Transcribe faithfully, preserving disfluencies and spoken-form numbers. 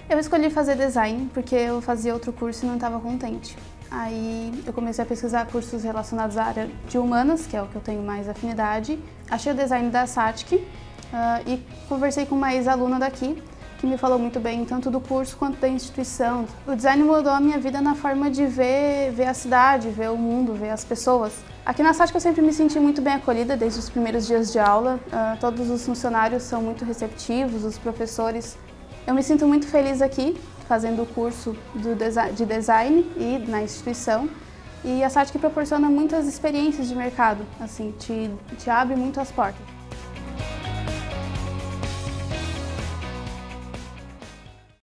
Eu escolhi fazer design porque eu fazia outro curso e não estava contente. Aí eu comecei a pesquisar cursos relacionados à área de humanas, que é o que eu tenho mais afinidade. Achei o design da Satic uh, e conversei com uma ex-aluna daqui, que me falou muito bem tanto do curso quanto da instituição. O design mudou a minha vida na forma de ver, ver a cidade, ver o mundo, ver as pessoas. Aqui na Satic eu sempre me senti muito bem acolhida desde os primeiros dias de aula. Uh, todos os funcionários são muito receptivos, os professores. Eu me sinto muito feliz aqui, fazendo o curso do desi- de design e na instituição. E a Satic proporciona muitas experiências de mercado, assim, te, te abre muito as portas.